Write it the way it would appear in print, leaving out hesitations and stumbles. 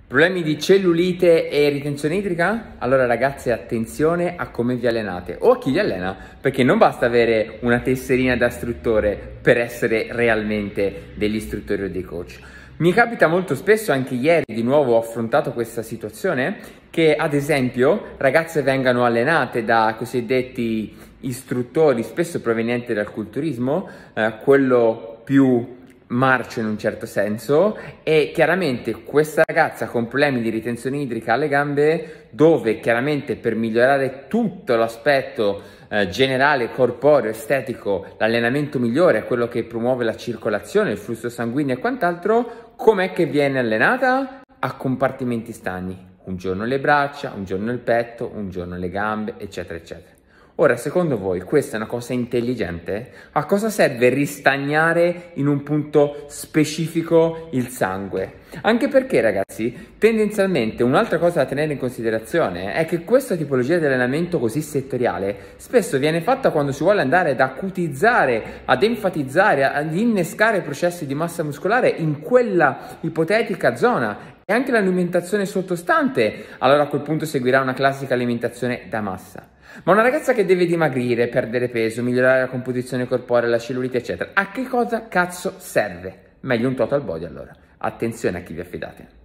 Problemi di cellulite e ritenzione idrica? Allora ragazzi, attenzione a come vi allenate o a chi vi allena, perché non basta avere una tesserina da istruttore per essere realmente degli istruttori o dei coach. Mi capita molto spesso, anche ieri di nuovo ho affrontato questa situazione, che ad esempio ragazze vengano allenate da cosiddetti istruttori, spesso provenienti dal culturismo, quello più marcio in un certo senso, e chiaramente questa ragazza con problemi di ritenzione idrica alle gambe, dove chiaramente per migliorare tutto l'aspetto generale, corporeo, estetico, l'allenamento migliore è quello che promuove la circolazione, il flusso sanguigno e quant'altro, com'è che viene allenata? A compartimenti stagni, un giorno le braccia, un giorno il petto, un giorno le gambe, eccetera eccetera. Ora, secondo voi, questa è una cosa intelligente? A cosa serve ristagnare in un punto specifico il sangue? Anche perché, ragazzi, tendenzialmente un'altra cosa da tenere in considerazione è che questa tipologia di allenamento così settoriale spesso viene fatta quando si vuole andare ad acutizzare, ad enfatizzare, ad innescare processi di massa muscolare in quella ipotetica zona. E anche l'alimentazione sottostante, allora a quel punto seguirà una classica alimentazione da massa. Ma una ragazza che deve dimagrire, perdere peso, migliorare la composizione corporea, la cellulite, eccetera, a che cosa cazzo serve? Meglio un total body allora. Attenzione a chi vi affidate.